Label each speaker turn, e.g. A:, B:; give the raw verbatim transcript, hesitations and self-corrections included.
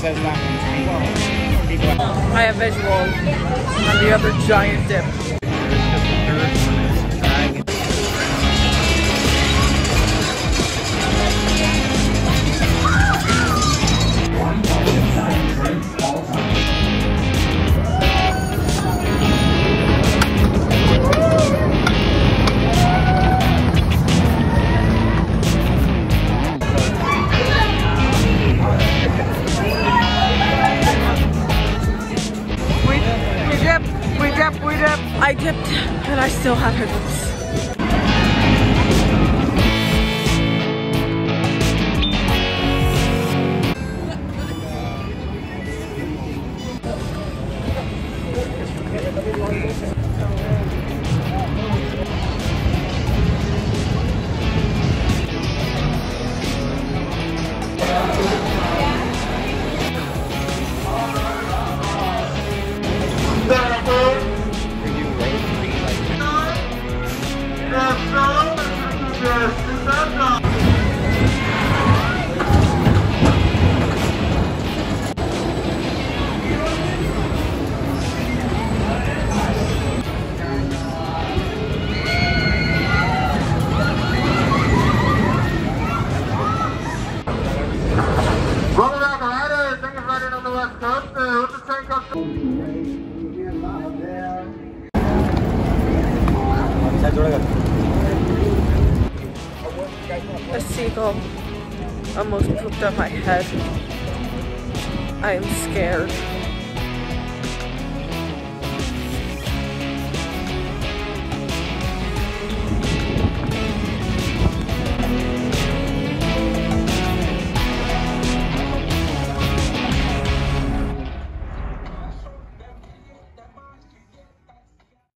A: says that one's people.
B: I have visual on the other giant dip. I dipped and I still had hiccups. A seagull almost pooped on my head. I am scared.